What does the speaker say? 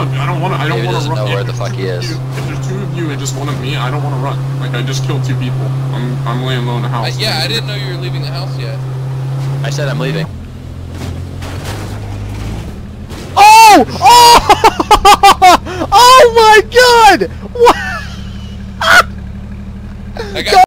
I don't want to. I don't Maybe want to doesn't run. know where If the fuck he is. if there's 2 of you and just 1 of me, I don't want to run. Like I just killed 2 people. I'm laying low in the house. Yeah, I didn't know you were leaving the house yet. I said I'm leaving. Oh! Oh! Oh my God! What? I got